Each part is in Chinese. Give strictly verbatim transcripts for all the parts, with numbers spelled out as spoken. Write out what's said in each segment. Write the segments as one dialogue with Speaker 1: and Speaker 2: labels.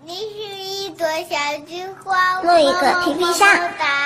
Speaker 1: 你是一朵小菊花，
Speaker 2: 录一个皮皮虾。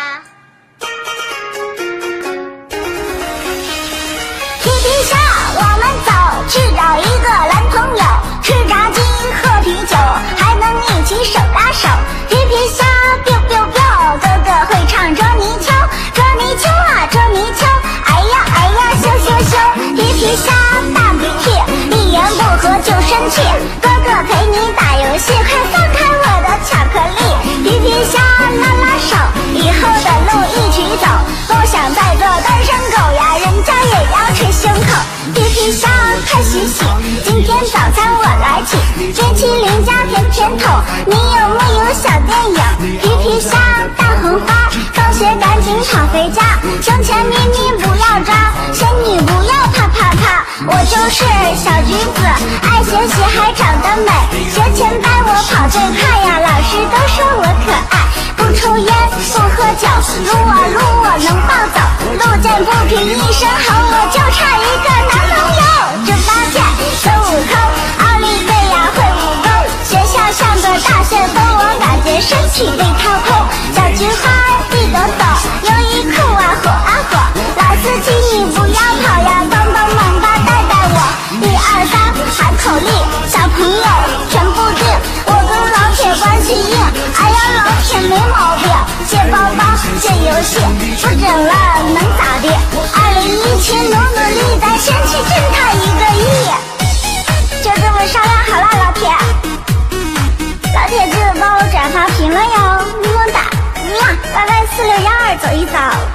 Speaker 2: 皮皮虾，我们走，去找一个男朋友，吃炸鸡，喝啤酒，还能一起手拉手。皮皮虾 biu biu biu， 哥哥会唱捉泥鳅，捉泥鳅啊捉泥鳅，哎呀哎呀羞羞羞。皮皮虾大鼻涕，一言不合就生气，哥哥陪你打游戏，快放开我的巧克力。皮皮虾拉拉手，以后的路一起走，不想再做单身狗呀，人家也要捶胸口。皮皮虾快洗洗，今天早餐我来起，冰淇淋加甜甜筒，你有没有小电影？皮皮虾大红花，放学赶紧跑回家，胸前咪咪不要抓，仙女不要怕怕怕，我就是小橘子，爱学习还长得美，学前班我跑最快呀，老师都说我可爱，不抽烟不喝酒，撸啊撸我能暴走，路见不平一声吼，我就差一个男朋友。猪八戒孙悟空，奥利维亚会武功，学校像个大旋风，我感觉身体被掏空。小菊花一朵朵，优衣库啊火啊火，老司机你不要跑呀，帮帮忙吧带带我。一二三喊口令，小朋友全部定，我跟老铁关系硬，哎呀老铁没毛病，借包包借游戏，不整了能咋地？二零一七努努力，咱先去挣他一个亿。就这么商量好了，老铁，老铁记得帮我转发评论哟，么么哒，嗯，拜拜四六幺二走一走。